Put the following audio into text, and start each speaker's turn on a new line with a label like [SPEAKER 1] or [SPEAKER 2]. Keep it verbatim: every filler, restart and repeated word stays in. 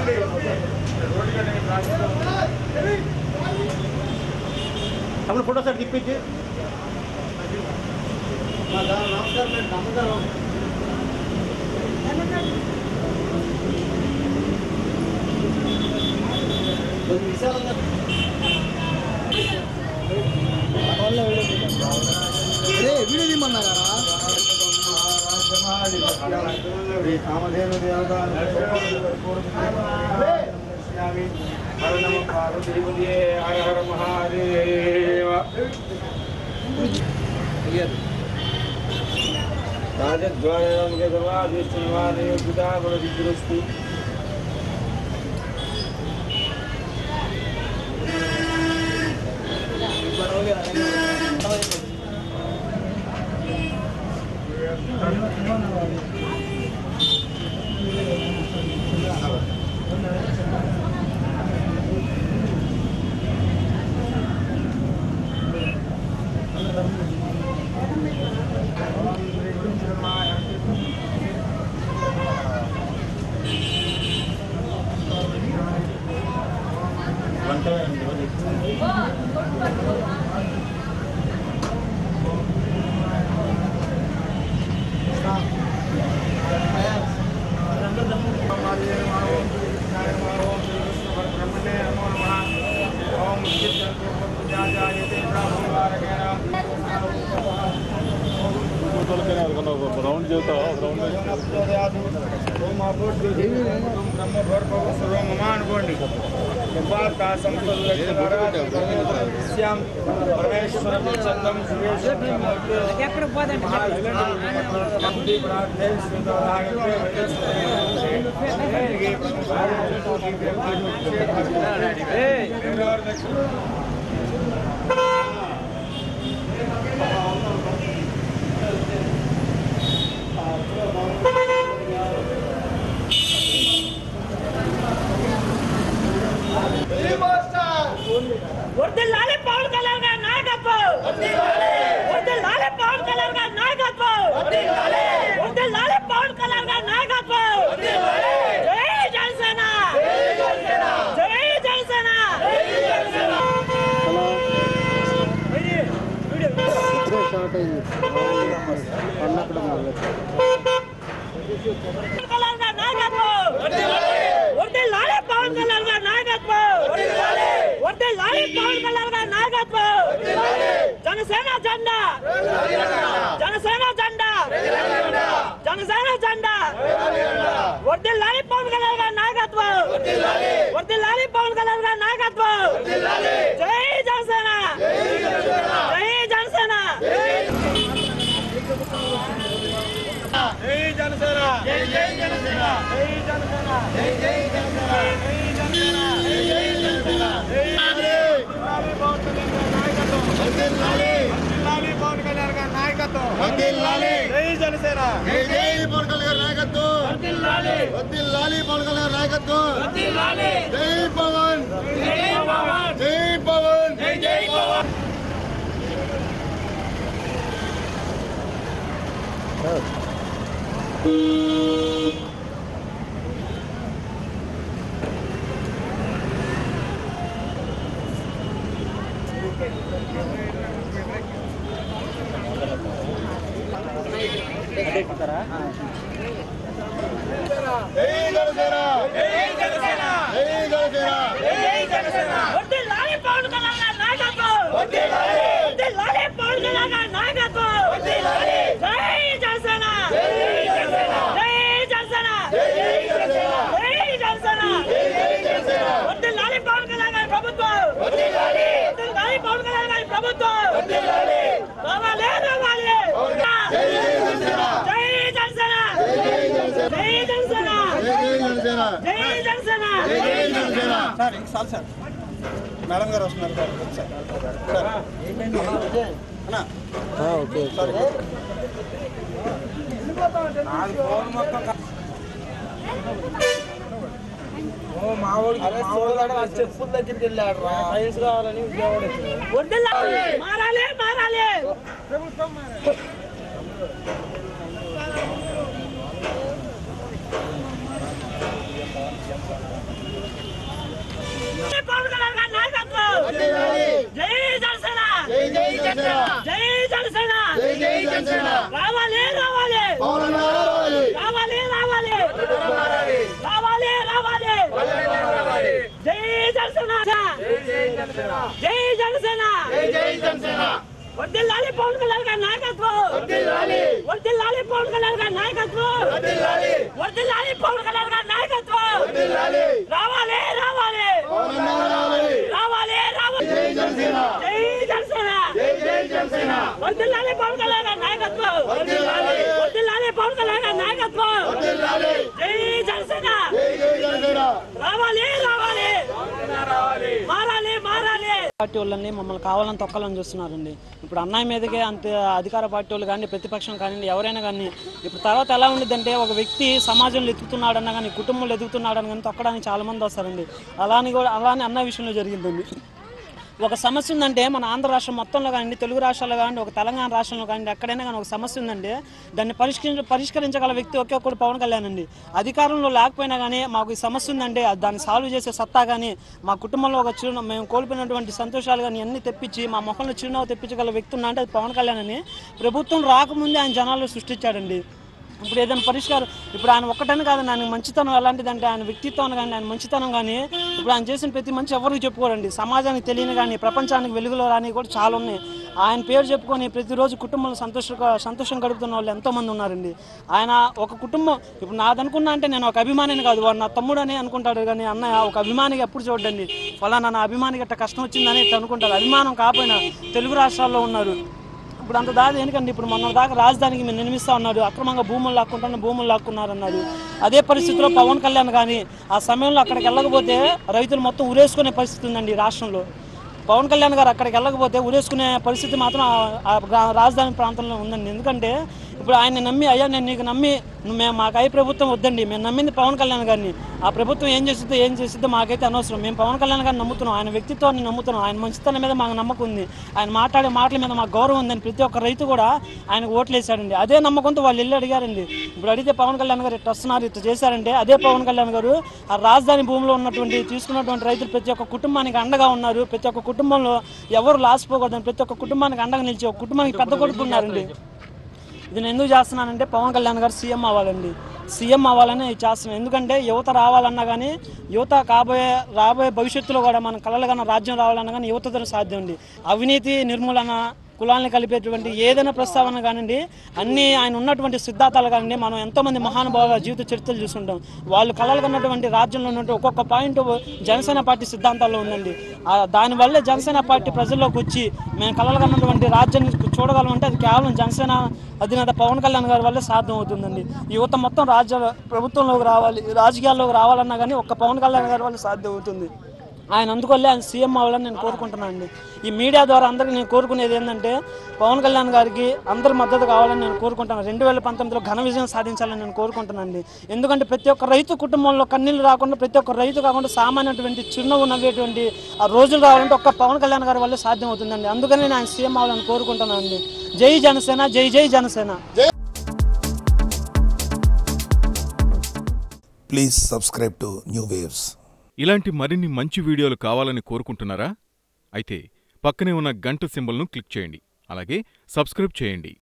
[SPEAKER 1] अपने photo set दिप्పించి नमस्कार नमस्कार अरे वीडियो తీమన్నారా కామధేను దేవతా हर नमः पार्वतीपतये हर हर महादेव राजद्वारं के सर्वाधिष्ठिवादे पिता बलदिग्रस्ति राउंड जो था राउंड ब्रह्मभर्भवसर्वमान गोंडी वार्ता संसद्श्याम परमेश्वर चंदम सुरेश ఎక్కడ పోదండి భక్తి ప్రార్థన శ్రీతారాగతే ఏ
[SPEAKER 2] వర్ధిల్లాలి పవన్ కళ్యాణ్ గారి నాయకత్వం వర్ధిల్లాలి వర్ధిల్లాలి పవన్ కళ్యాణ్ గారి నాయకత్వం వర్ధిల్లాలి వర్ధిల్లాలి పవన్ కళ్యాణ్ గారి నాయకత్వం వర్ధిల్లాలి జై జనసేన జై జనసేన జై జనసేన జై Janasena hello video video short అయ్యింది అన్నప్పుడు కళ్యాణ్ గారి నాయకత్వం వర్ధిల్లాలి వర్ధిల్లాలి పవన్ కళ్యాణ్ గారి నాయకత్వం వర్ధిల్లాలి వర్ధిల్లాలి పవన్ కళ్యాణ్ గారి నాయకత్వం వర్ధిల్లాలి జనసేన జెండా జనసేన జెండా జనసేన జెండా వర్ధిల్లాలి పవన్ కళ్యాణ్ గారి నాయకత్వం వర్ధిల్లాలి వర్ధిల్లాలి పవన్ కళ్యాణ్ గారి నాయకత్వం వర్ధిల్లాలి జై జనసేన జై జనసేన జై జనసేన జై జై జనసేన జై జనసేన జై జై జనసేన జై జనసేన జై జై జనసేన జై పవన్ కళ్యాణ్ గారి నాయకత్వం వర్ధిల్లాలి జై జనసేన జై జై పవన్ కళ్యాణ్ నాయకత్వం వర్ధిల్లాలి వర్ధిల్లాలి పవన్ కళ్యాణ్ నాయకత్వం వర్ధిల్లాలి జై పవన్ జై పవన్ జై పవన్ జై జై పవన్ వర్ధిల్లాలి పవన్ కళ్యాణ్ గారి నాయకత్వం వర్ధిల్లాలి వర్ధిల్లాలి పవన్ కళ్యాణ్ గారి నాయకత్వం వర్ధిల్లాలి జై జనసేన జై జనసేన జై జనసేన జై జనసేన జై జనసేన జై జనసేన వర్ధిల్లాలి పవన్ కళ్యాణ్ గారి ప్రభుత్వం వర్ధిల్లాలి వర్ధిల్లాలి పవన్ కళ్యాణ్ గారి ప్రభుత్వం వర్ధిల్లాలి రావాలి రావాలి జై జనసేన జై జనసేన జై జనసేన జై జనసేన జై జనసేన జై జనసేన సార్ ఇంక చాలు సార్ మేడం గారు వస్తున్నారు సార్ సార్ అన్నా ఓకే సార్ నాది ఫోన్ మొత్తం ఓ మావోడి మావోడి చెప్పుల దగ్గరికి వెళ్ళాడు రా సైన్స్ కావాలని ఉద్యోగం వదిలాలి మారాలి మారాలి ప్రభుత్వం మారాలి రావాలి రావాలి రావాలి రావాలి రావాలి రావాలి జై జనసేన జై జనసేన వర్ధిల్లాలి పవన్ కళ్యాణ్ గారి నాయకత్వం వర్ధిల్లాలి పవన్ కళ్యాణ్ గారి నాయకత్వం వర్ధిల్లాలి పవన్ కళ్యాణ్ గారి నాయకత్వం రావాలి రావాలి రావాలి రావాలి జై జనసేన జై జనసేన వర్ధిల్లాలి పవన్ కళ్యాణ్ గారి నాయకత్వం వర్ధిల్లాలి పవన్ కళ్యాణ్ గారి నాయకత్వం జై జనసేన రావాలి రావాలి మారాలి మారాలి
[SPEAKER 3] పార్టీ వాళ్ళని మమ్మల్ని కావాలని తొక్కాలని చూస్తున్నారండి. ఇప్పుడు అన్నయ్య మీదకే అంత అధికార పార్టీ వాళ్ళు కానీ ప్రతిపక్షం కానీ ఎవరైనా కానీ ఇప్పుడు తర్వాత ఎలా ఉండిద్దంటే ఒక వ్యక్తి సమాజంలో ఎదుగుతున్నాడన్నా కానీ కుటుంబంలో ఎదుగుతున్నాడని కానీ తొక్కడానికి చాలా మంది వస్తారండి. అలాని కూడా అలానే అన్న విషయంలో జరిగిందండి. ఒక సమస్య ఉందంటే మన ఆంధ్ర రాష్ట్రం మొత్తంలో కానీ తెలుగు రాష్ట్రాల్లో కానీ ఒక తెలంగాణ రాష్ట్రంలో కానీ ఎక్కడైనా కానీ ఒక సమస్య ఉందంటే దాన్ని పరిష్కరించ పరిష్కరించగల వ్యక్తి ఒకే ఒక్కడు పవన్ కళ్యాణ్ అండి. అధికారంలో లేకపోయినా కానీ మాకు ఈ సమస్య ఉందంటే దాన్ని సాల్వ్ చేసే సత్తా కానీ మా కుటుంబంలో ఒక చిరున మేము కోల్పోయినటువంటి సంతోషాలు కానీ అన్నీ తెప్పించి మా మొహంలో చిరునవ్వు తెప్పించగల వ్యక్తి ఉన్నా అంటే అది పవన్ కళ్యాణ్ అని ప్రభుత్వం రాకముందే ఆయన జనాల్లో సృష్టించాడండి. ఇప్పుడు ఏదైనా పరిష్కారం ఇప్పుడు ఆయన ఒక్కటని కాదండి, ఆయన మంచితనం ఎలాంటిదంటే ఆయన వ్యక్తిత్వం కానీ ఆయన మంచితనం కానీ ఇప్పుడు ఆయన చేసిన ప్రతి మంచి ఎవరికి చెప్పుకోరండి. సమాజానికి తెలియని కానీ ప్రపంచానికి వెలుగులో రాని కూడా చాలా ఉన్నాయి. ఆయన పేరు చెప్పుకొని ప్రతిరోజు కుటుంబంలో సంతోష సంతోషం గడుపుతున్న వాళ్ళు ఎంతోమంది ఉన్నారండి. ఆయన ఒక కుటుంబం ఇప్పుడు నాదనుకున్నా అంటే నేను ఒక అభిమానిని కాదు, వాడు నా తమ్ముడు అని అనుకుంటాడు. కానీ అన్నయ్య ఒక అభిమానిగా ఎప్పుడు చూడండి ఫలానా నా అభిమానికి అట్ట కష్టం వచ్చిందని అనుకుంటారు. అభిమానం కాకపోయినా తెలుగు రాష్ట్రాల్లో ఉన్నారు. ఇప్పుడు అంత దాకా ఎందుకండి ఇప్పుడు మొన్న దాకా రాజధానికి మేము నిర్మిస్తూ ఉన్నారు, అక్రమంగా భూములు లాక్కుంటాను భూములు లాక్కున్నారు అన్నారు. అదే పరిస్థితిలో పవన్ కళ్యాణ్ కానీ ఆ సమయంలో అక్కడికి వెళ్ళకపోతే రైతులు మొత్తం ఉరేసుకునే పరిస్థితి ఉందండి ఈ రాష్ట్రంలో. పవన్ కళ్యాణ్ గారు అక్కడికి వెళ్ళకపోతే ఉరేసుకునే పరిస్థితి మాత్రం రాజధాని ప్రాంతంలో ఉందండి. ఎందుకంటే ఇప్పుడు ఆయన నమ్మి అయ్యా నేను నీకు నమ్మి మేము మాకు అయ్యి ప్రభుత్వం వద్దండి, మేము నమ్మింది పవన్ కళ్యాణ్ గారిని, ఆ ప్రభుత్వం ఏం చేస్తుందో ఏం చేస్తుందో మాకైతే అనవసరం, మేము పవన్ కళ్యాణ్ గారిని నమ్ముతున్నాం, ఆయన వ్యక్తిత్వాన్ని నమ్ముతున్నాం, ఆయన మంచితనం మీద మాకు నమ్మకం ఉంది, ఆయన మాట్లాడే మాటల మీద మాకు గౌరవం ఉందని ప్రతి ఒక్క రైతు కూడా ఆయనకు ఓట్లు వేశాడండి. అదే నమ్మకంతో వాళ్ళు వెళ్ళి అడిగారండి. ఇప్పుడు అడిగితే పవన్ కళ్యాణ్ గారు ఇట్లా వస్తున్నారు ఇట్లా చేశారంటే అదే పవన్ కళ్యాణ్ గారు ఆ రాజధాని భూమిలో ఉన్నటువంటి తీసుకున్నటువంటి రైతులు ప్రతి ఒక్క కుటుంబానికి అండగా ఉన్నారు. ప్రతి ఒక్క కుటుంబంలో ఎవరు లాసిపోకూడదని ప్రతి ఒక్క కుటుంబానికి అండగా నిలిచి ఒక కుటుంబానికి పెద్ద కొడుకున్నారండి. ఇది నేను ఎందుకు చేస్తున్నానంటే పవన్ కళ్యాణ్ గారు సీఎం అవ్వాలండి, సీఎం అవ్వాలని చేస్తున్నాను. ఎందుకంటే యువత రావాలన్నా కానీ యువత కాబోయే రాబోయే భవిష్యత్తులో కూడా మన కళలుగా రాజ్యం రావాలన్నా కానీ యువతతో సాధ్యం అండి. అవినీతి నిర్మూలన కులాలను కలిపేటువంటి ఏదైనా ప్రస్తావన కానివ్వండి అన్నీ ఆయన ఉన్నటువంటి సిద్ధాంతాలు కానివ్వండి మనం ఎంతోమంది మహానుభావుల జీవిత చరిత్రలు చూస్తుంటాం. వాళ్ళు కళలు కన్నటువంటి రాజ్యంలో ఉన్నటువంటి ఒక్కొక్క పాయింట్ జనసేన పార్టీ సిద్ధాంతాల్లో ఉందండి. దానివల్లే జనసేన పార్టీ ప్రజల్లోకి వచ్చి మేము కళలు కన్నటువంటి రాజ్యాన్ని చూడగలమంటే అది కేవలం జనసేన అధినేత పవన్ కళ్యాణ్ గారి వల్లే సాధ్యం అవుతుందండి. యువత మొత్తం రాజ్య ప్రభుత్వంలోకి రావాలి, రాజకీయాల్లోకి రావాలన్నా కానీ ఒక్క పవన్ కళ్యాణ్ గారి వల్ల సాధ్యం అవుతుంది. ఆయన అందువల్లే ఆయన సీఎం అవ్వాలని నేను కోరుకుంటున్నాను అండి. ఈ మీడియా ద్వారా అందరికీ నేను కోరుకునేది ఏంటంటే పవన్ కళ్యాణ్ గారికి అందరి మద్దతు కావాలని నేను కోరుకుంటాను. రెండు వేల పంతొమ్మిదిలో ఘన విజయం సాధించాలని నేను కోరుకుంటున్నాను. ఎందుకంటే ప్రతి ఒక్క రైతు కుటుంబంలో కన్నీళ్ళు రాకుండా ప్రతి ఒక్క రైతు కాకుండా సామాన్యటువంటి చిరునవ్వు నవ్వేటువంటి ఆ రోజులు రావాలంటే ఒక్క పవన్ కళ్యాణ్ గారి వల్లే సాధ్యం అవుతుందండి. అందుకని నేను ఆయన సీఎం అవ్వాలని కోరుకుంటున్నాను అండి. జై జనసేన, జై జై Janasena.
[SPEAKER 4] Please subscribe to new waves.
[SPEAKER 5] ఇలాంటి మరిన్ని మంచి వీడియోలు కావాలని కోరుకుంటున్నారా? అయితే పక్కనే ఉన్న గంట సింబల్ను క్లిక్ చేయండి. అలాగే సబ్స్క్రైబ్ చేయండి.